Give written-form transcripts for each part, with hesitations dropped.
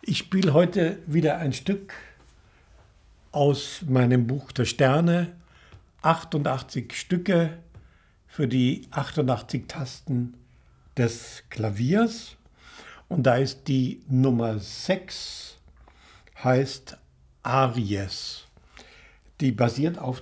Ich spiele heute wieder ein Stück aus meinem Buch der Sterne. 88 Stücke für die 88 Tasten des Klaviers. Und da ist die Nummer 6, heißt Aries. Die basiert auf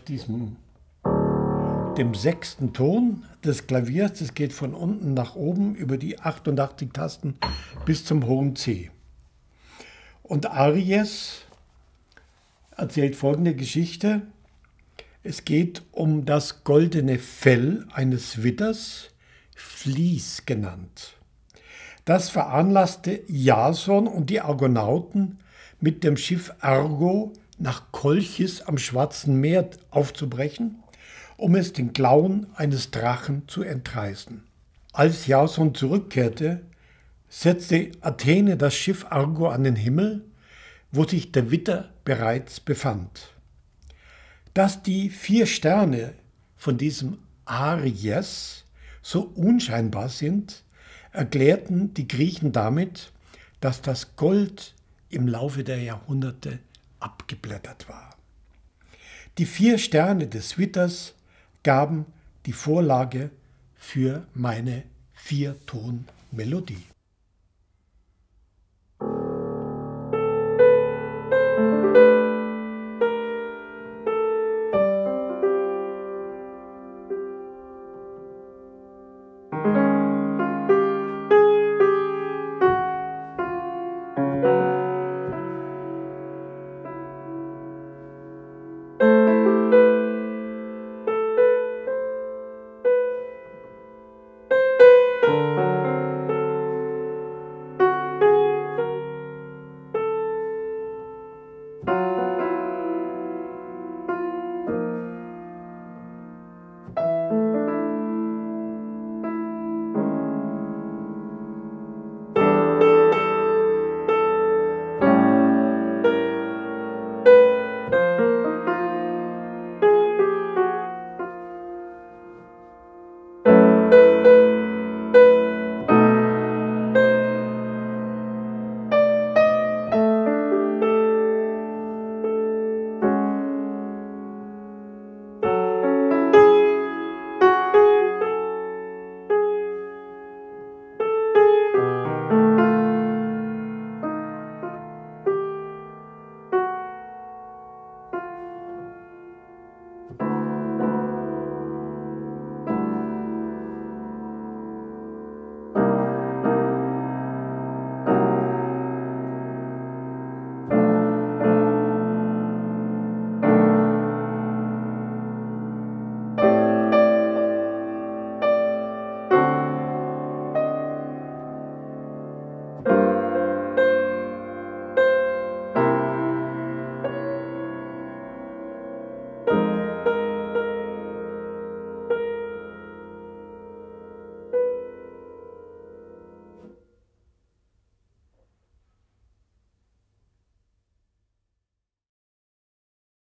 dem sechsten Ton des Klaviers. Das geht von unten nach oben über die 88 Tasten bis zum hohen C. Und Aries erzählt folgende Geschichte. Es geht um das goldene Fell eines Witters, Vlies genannt. Das veranlasste Jason und die Argonauten, mit dem Schiff Argo nach Kolchis am Schwarzen Meer aufzubrechen, um es den Klauen eines Drachen zu entreißen. Als Jason zurückkehrte, setzte Athene das Schiff Argo an den Himmel, wo sich der Witter bereits befand. Dass die 4 Sterne von diesem Aries so unscheinbar sind, erklärten die Griechen damit, dass das Gold im Laufe der Jahrhunderte abgeblättert war. Die 4 Sterne des Witters gaben die Vorlage für meine 4-Ton-Melodie.